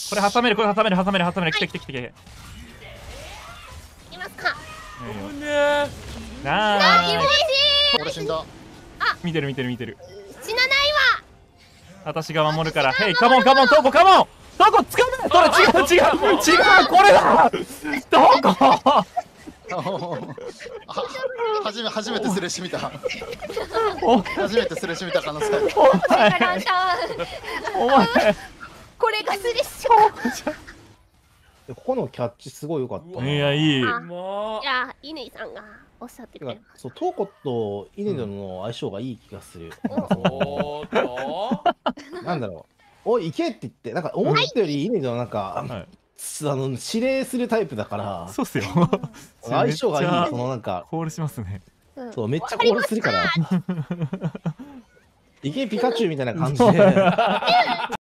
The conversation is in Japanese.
これ挟める、これ挟める、挟める、挟める。来て来て来て来て。 いきますか。 危ねえ。 なーい。 俺死んだ。 見てる見てる見てる。 死なない私が守るから。ヘイ、カモンカモン、トコカモン。トコ掴め。それ違う違う違う、これだ。トコ。 初めてスレシ見た。 お初めてスレシ見た可能性ある。 おわ。だ前からさ、 お前。 これがスレッシュ。 ここのキャッチすごい良かったな。 いや、いい。 あうまいや、乾さんがおっしゃっててかくれまそう、トーコとイネドの相性がいい気がする。 おーっとなんだろう。おい、行けって言って、なんか思ったよりイネドはなんか、 はい指令するタイプだから、 そうっすよ。 相性がいい。 めっちゃそのなんか、 コールしますね。 す。うんそうめっちゃコールするから。行けピカチュウみたいな感じで。